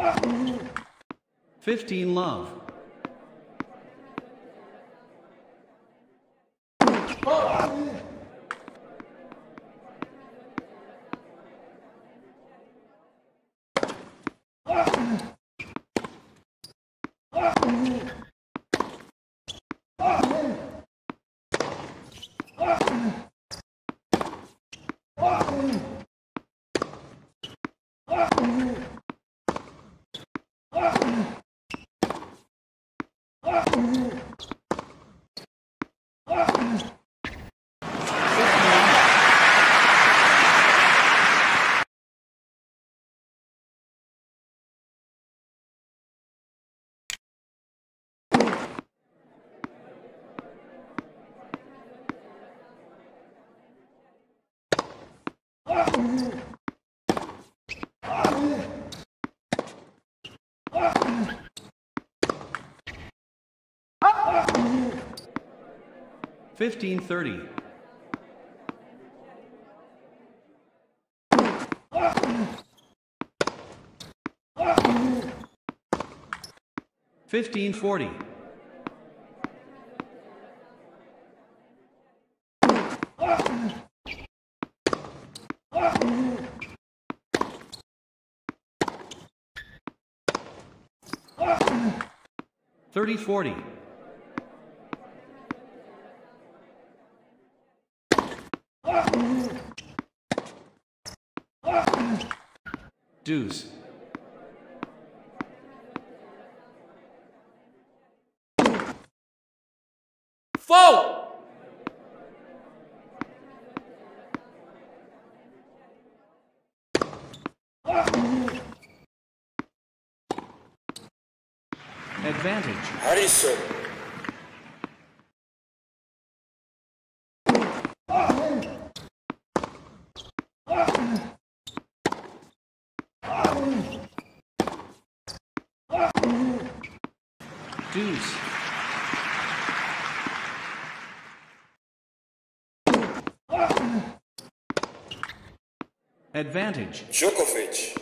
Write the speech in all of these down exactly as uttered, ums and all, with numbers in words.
fifteen love. Fifteen thirty. Fifteen forty. Thirty forty. Deuce. Four. Advantage. Harrison. Deuce. Advantage. Djokovic.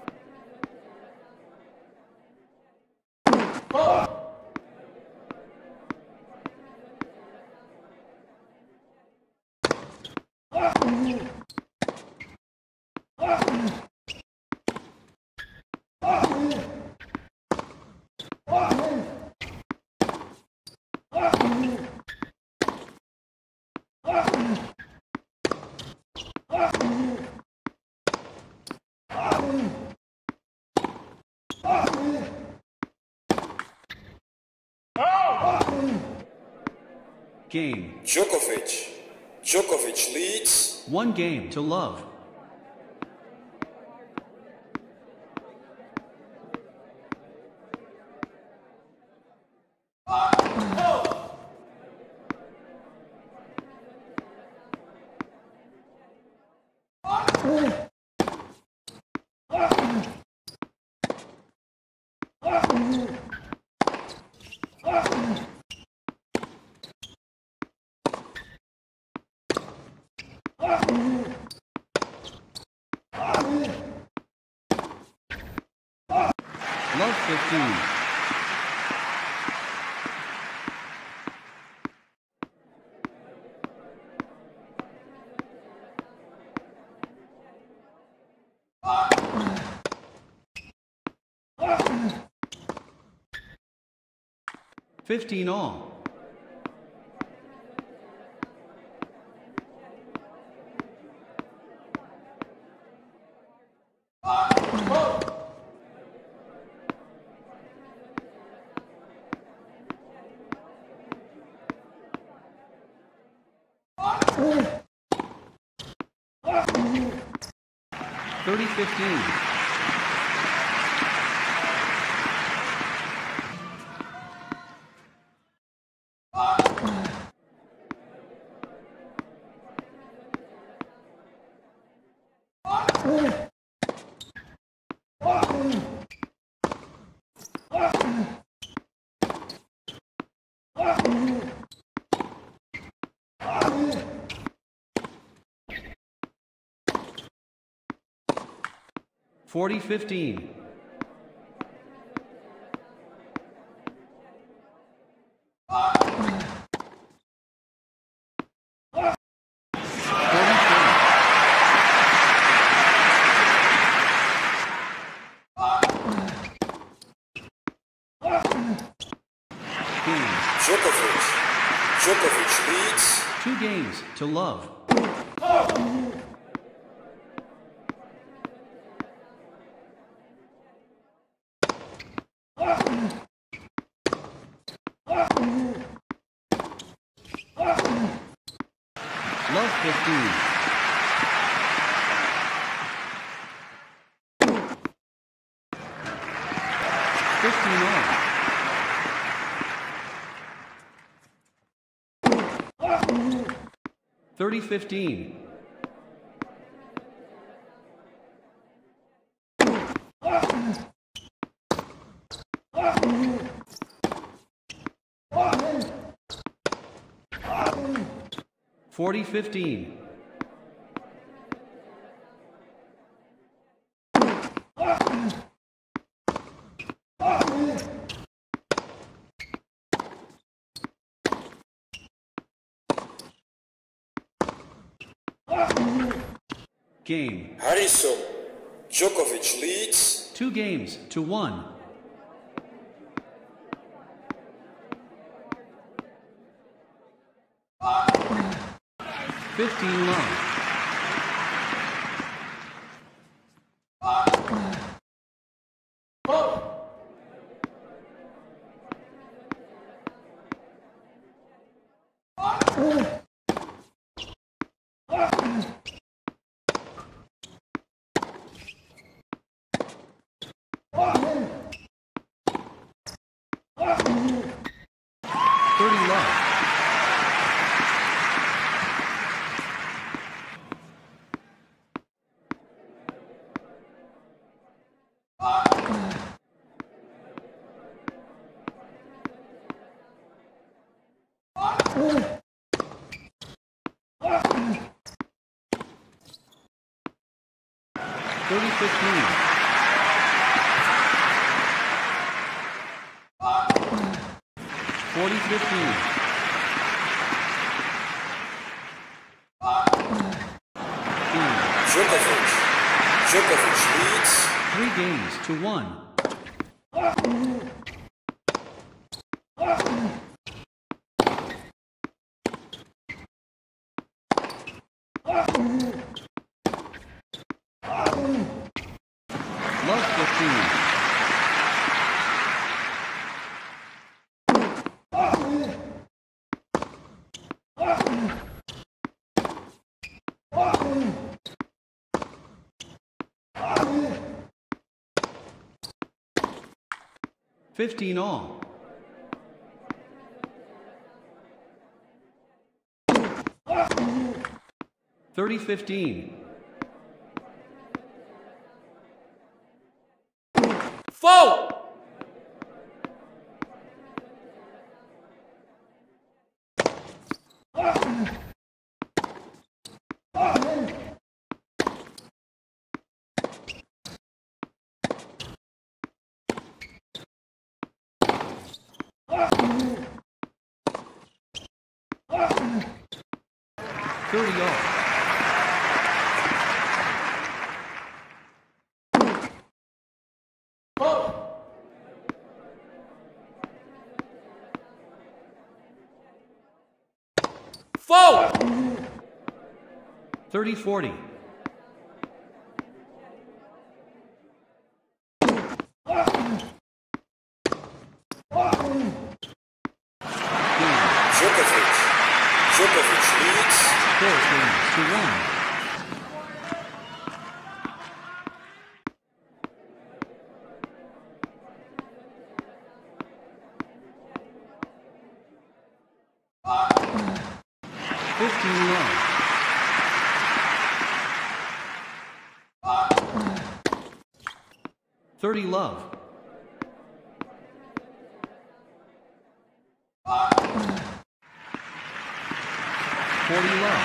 Game. Djokovic. Djokovic leads. One game to love. Love fifteen. Fifteen all. Thirty fifteen. Forty fifteen. Two games to love. Love fifteen. Fifteen all. Thirty fifteen. Forty fifteen. Game. Harrison. Djokovic leads. Two games to one. Fifteen love. Thirty love. Thirty fifteen. Forty fifteen. Djokovic. Djokovic leads. Three games to one. Love fifteen. Fifteen all. Thirty fifteen. Foul! Thirty all. Foul! Thirty forty. Djokovic. Djokovic leads. Four games to one. Fifteen love. Thirty love. Forty love.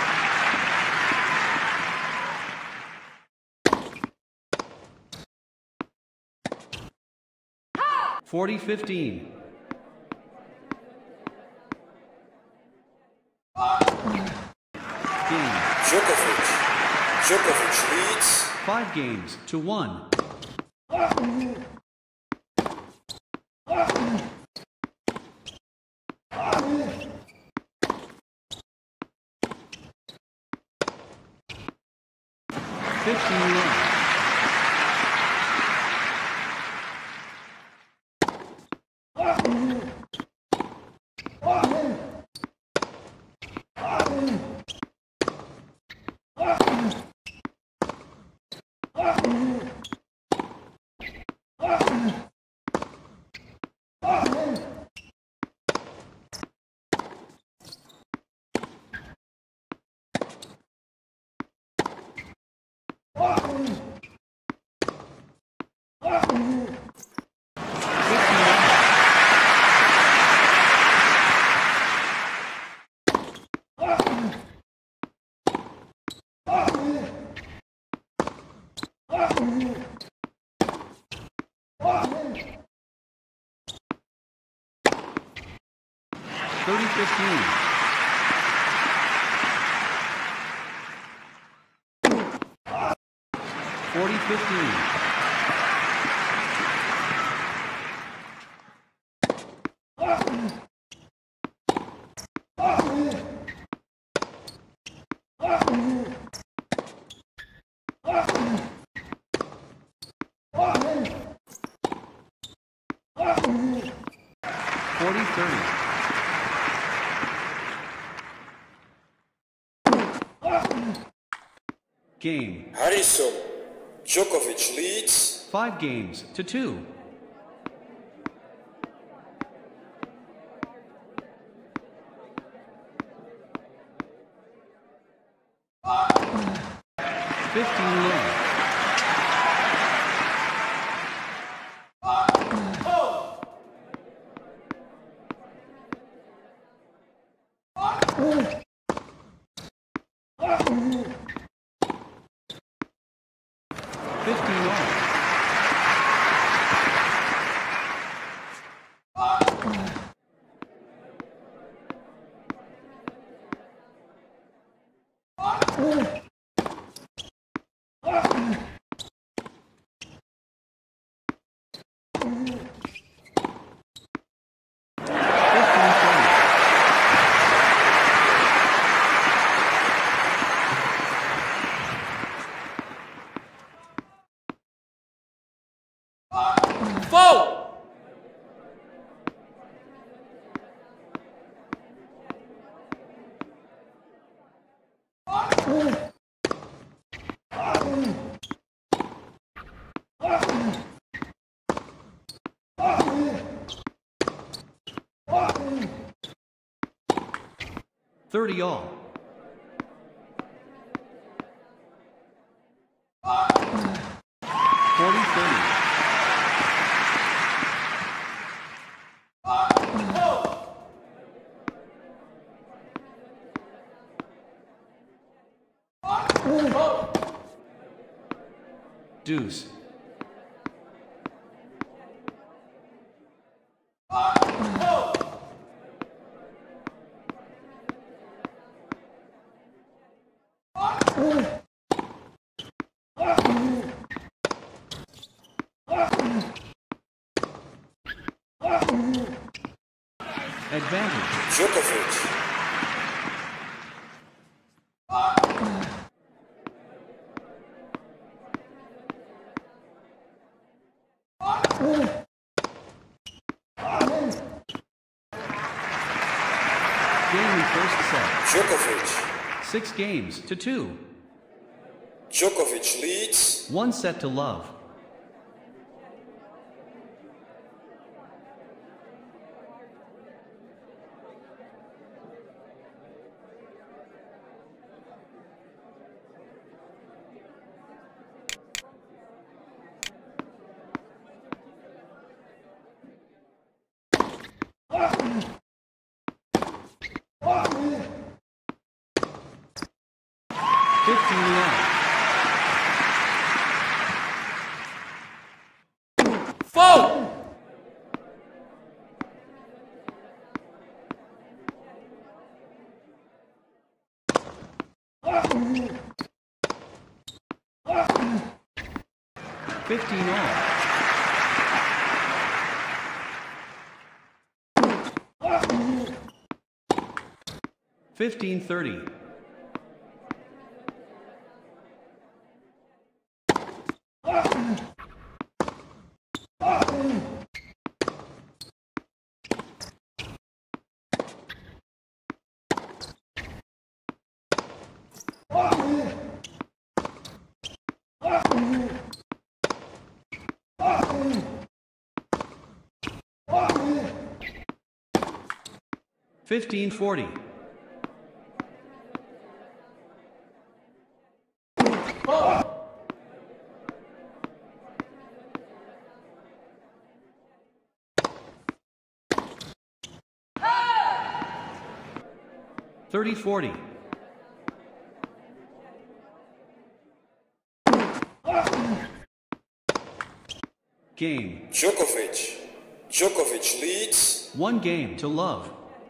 Forty fifteen. Game. Djokovic. Djokovic leads. Five games to one. thirty fifteen. forty fifteen. forty thirty. Game. Harrison. Djokovic leads. Five games to two. Fifteen love. Fifteen all. Foul! Thirty all. Forty thirty. Deuce. Advantage. Djokovic. Game in first set. Djokovic. Six games to two. Djokovic leads. One set to love. Fifteen love. Foul! Fifteen all. Fifteen thirty. Fifteen forty. thirty forty. Game. Djokovic. Djokovic leads. One game to love.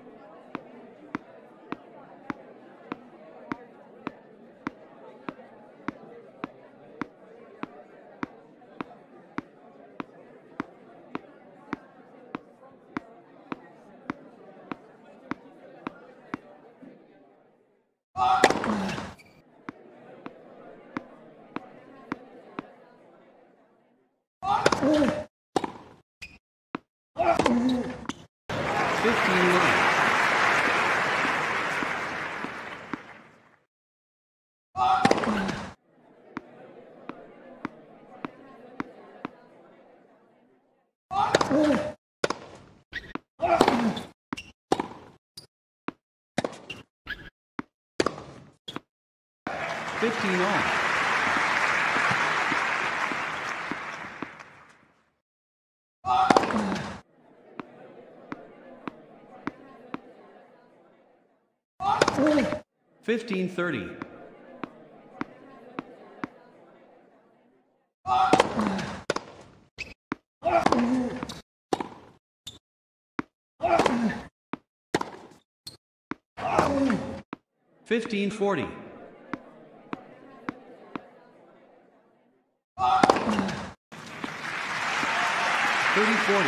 Fifteen nine. Fifteen all. Fifteen thirty. Fifteen forty. Thirty forty.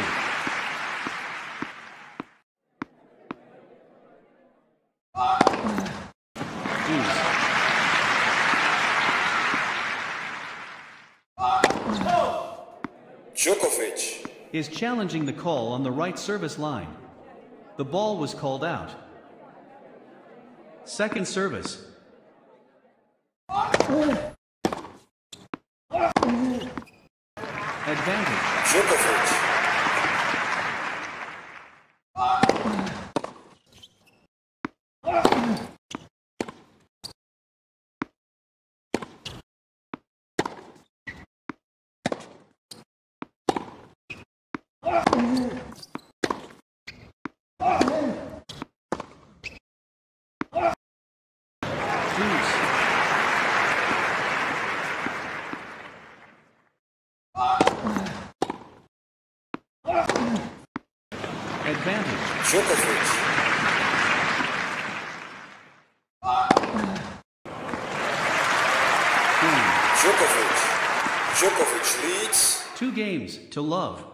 Djokovic Is challenging the call on the right service line. The ball was called out. Second service. Advantage. Djokovic. Advantage. Djokovic. Game. Djokovic. Djokovic leads. Two games to love.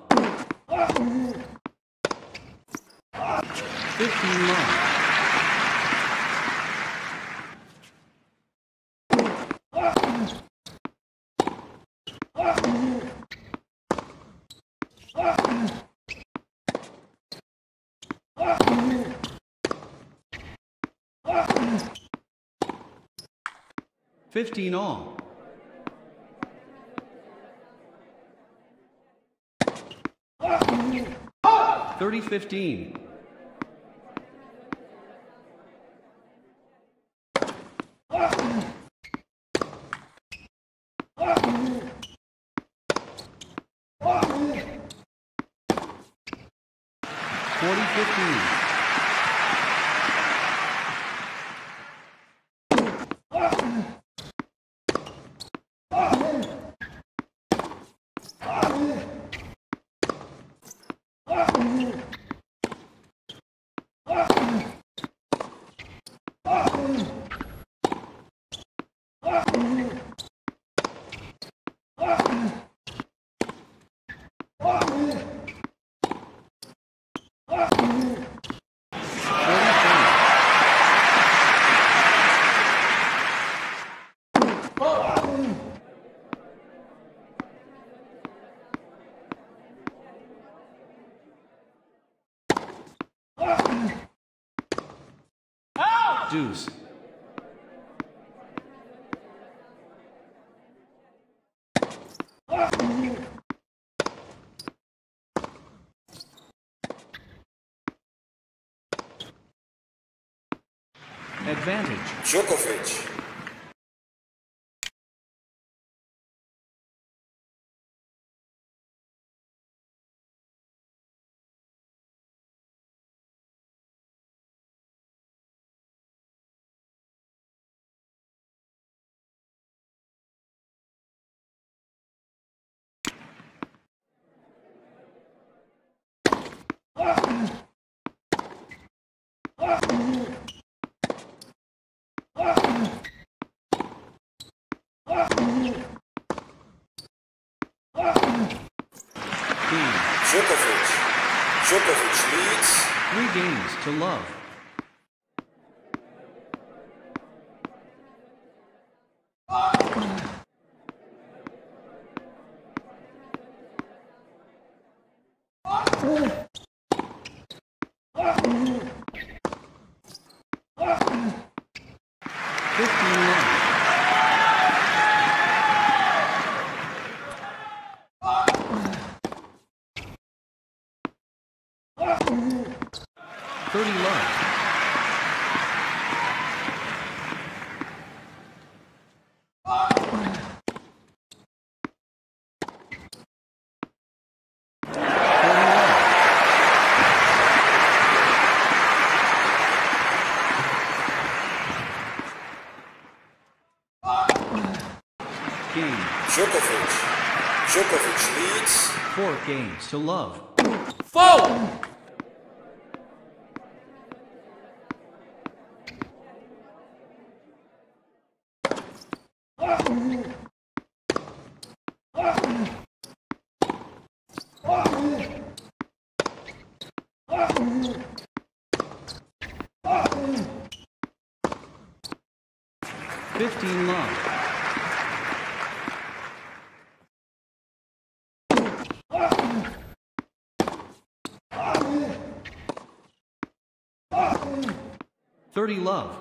Fifteen love. Fifteen all. Thirty fifteen. Forty fifteen. Deuce. Advantage. Djokovic. Game. Djokovic. Djokovic leads. Three games to love. Fifteen love. Thirty love. Game. Djokovic. Djokovic leads. Four games to love. Foul! Fifteen love. Thirty love.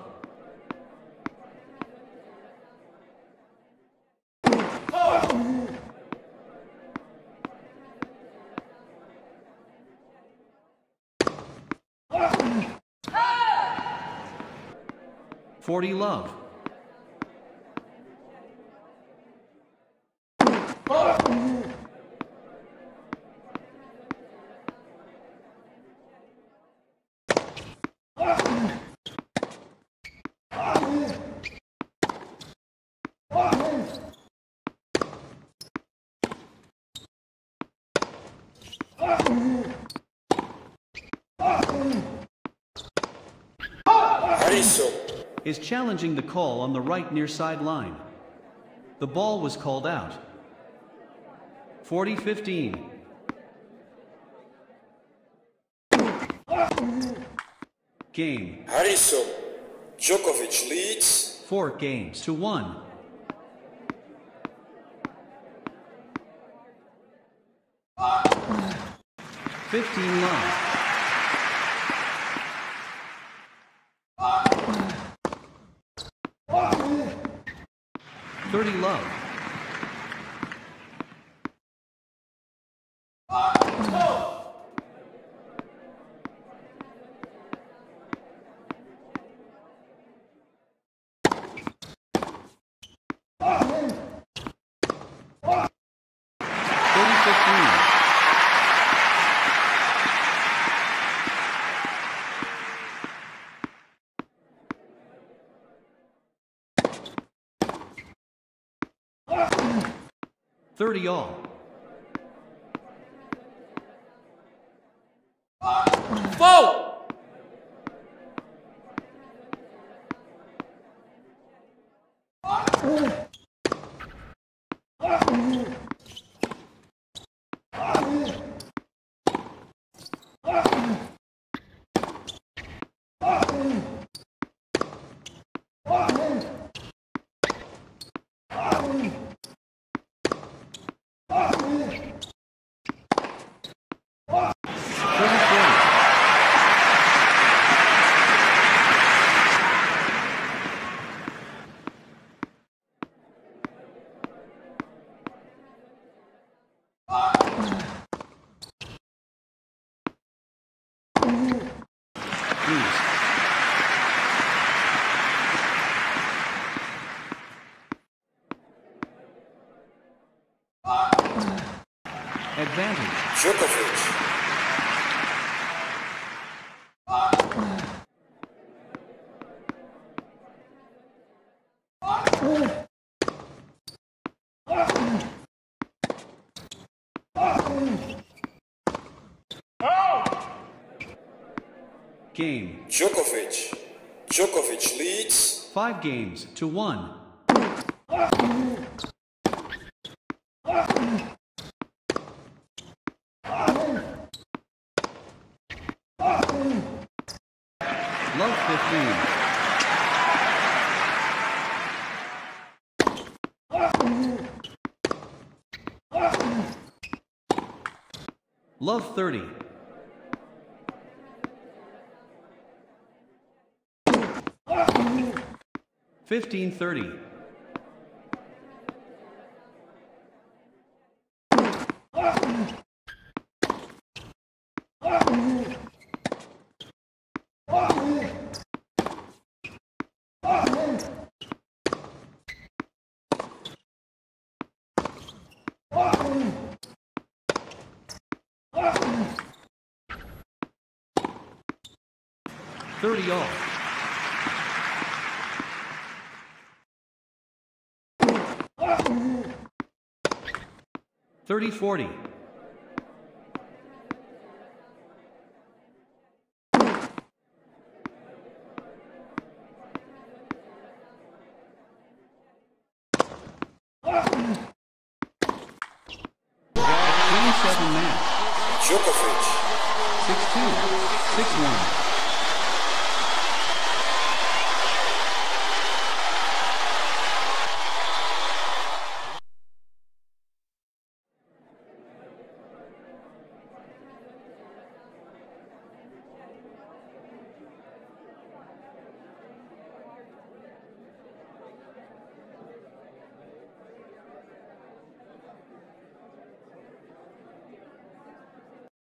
Forty love. Harrison. Is challenging the call on the right near sideline. The ball was called out. forty fifteen. Game. Harrison. Djokovic leads. Four games to one. Fifteen love. Thirty love. Thirty fifteen. Thirty all. Foul! Advantage. Djokovic. Game. Djokovic. Djokovic leads. Five games to one. fifteen. Love thirty. Fifteen thirty. Thirty all. Thirty forty. Twenty-seven match. Djokovic, Six two. Six one.